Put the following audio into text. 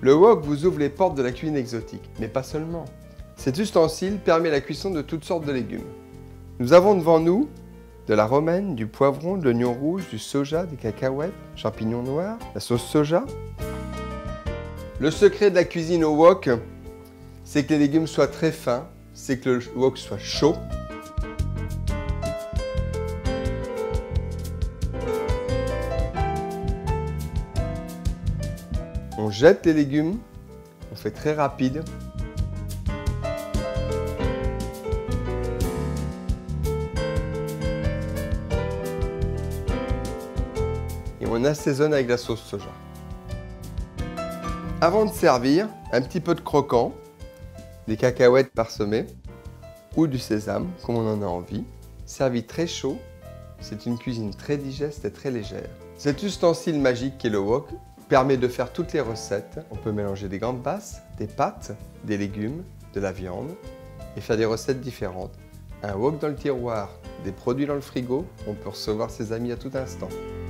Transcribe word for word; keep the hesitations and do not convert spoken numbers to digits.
Le wok vous ouvre les portes de la cuisine exotique, mais pas seulement. Cet ustensile permet la cuisson de toutes sortes de légumes. Nous avons devant nous de la romaine, du poivron, de l'oignon rouge, du soja, des cacahuètes, champignons noirs, la sauce soja. Le secret de la cuisine au wok, c'est que les légumes soient très fins, c'est que le wok soit chaud. On jette les légumes, on fait très rapide. Et on assaisonne avec la sauce soja. Avant de servir, un petit peu de croquant, des cacahuètes parsemées ou du sésame, comme on en a envie. Servi très chaud, c'est une cuisine très digeste et très légère. Cet ustensile magique qu'est le wok permet de faire toutes les recettes. On peut mélanger des gambas, des pâtes, des légumes, de la viande et faire des recettes différentes. Un wok dans le tiroir, des produits dans le frigo, on peut recevoir ses amis à tout instant.